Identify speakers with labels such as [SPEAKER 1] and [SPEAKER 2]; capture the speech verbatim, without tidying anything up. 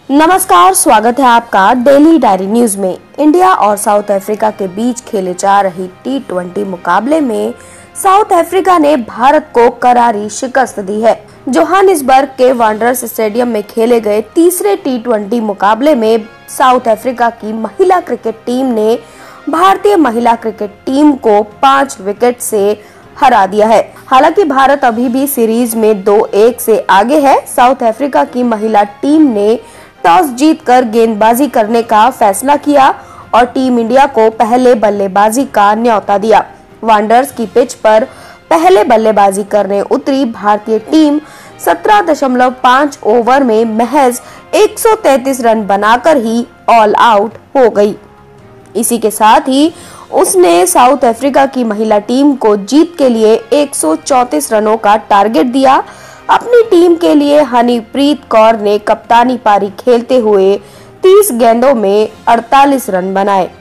[SPEAKER 1] नमस्कार, स्वागत है आपका डेली डायरी न्यूज में। इंडिया और साउथ अफ्रीका के बीच खेले जा रही टी ट्वेंटी मुकाबले में साउथ अफ्रीका ने भारत को करारी शिकस्त दी है। जोहानिसबर्ग के वांडरर्स स्टेडियम में खेले गए तीसरे टी ट्वेंटी मुकाबले में साउथ अफ्रीका की महिला क्रिकेट टीम ने भारतीय महिला क्रिकेट टीम को पाँच विकेट से हरा दिया है। हालांकि भारत अभी भी सीरीज में दो एक से आगे है। साउथ अफ्रीका की महिला टीम ने टॉस जीतकर गेंदबाजी करने का फैसला किया और टीम इंडिया को पहले बल्लेबाजी का न्योता दिया। वांडरर्स की पिच पर पहले बल्लेबाजी करने उतरी भारतीय टीम सत्रह दशमलव पाँच ओवर में महज एक सौ तैंतीस रन बनाकर ही ऑल आउट हो गई। इसी के साथ ही उसने साउथ अफ्रीका की महिला टीम को जीत के लिए एक सौ चौंतीस रनों का टारगेट दिया। अपनी टीम के लिए हनीप्रीत कौर ने कप्तानी पारी खेलते हुए तीस गेंदों में अड़तालीस रन बनाए।